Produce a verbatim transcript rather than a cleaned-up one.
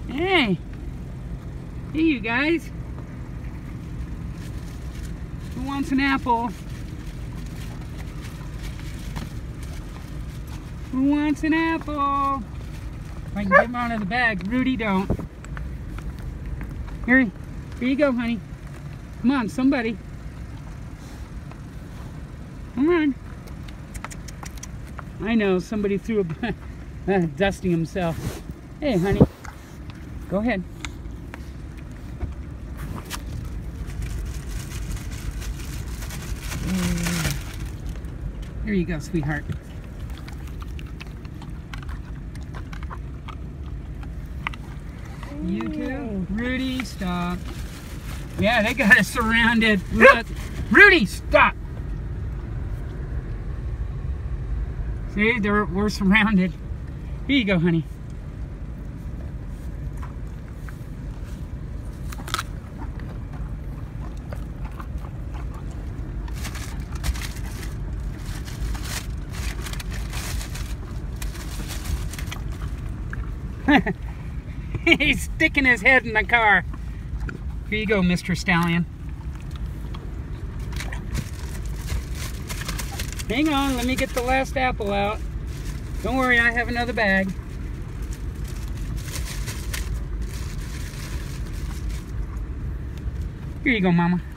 Hey. Hey, you guys. Who wants an apple? Who wants an apple? If I can get him out of the bag. Rudy, don't. Here, here you go, honey. Come on, somebody. Come on. I know, somebody threw a... uh, dusting himself. Hey, honey. Go ahead. Here you go, sweetheart. You too? Rudy, stop. Yeah, they got us surrounded. Look. Rudy, stop! See, they're, we're surrounded. Here you go, honey. He's sticking his head in the car. Here you go, Mister Stallion. Hang on, let me get the last apple out. Don't worry, I have another bag. Here you go, Mama.